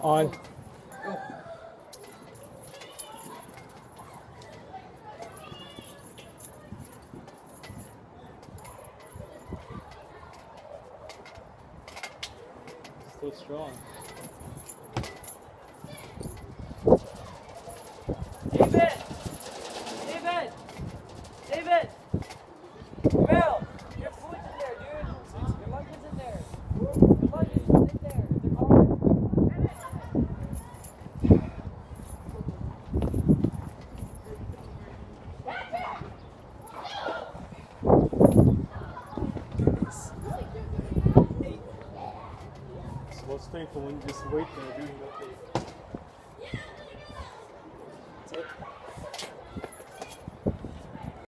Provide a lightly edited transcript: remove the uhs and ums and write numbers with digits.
On. Still strong. David! David! David! Mel! Your food's in there, dude! Your lunch is in there! Your lunch is in there! They're calling. It's most painful when you just wait there doing nothing.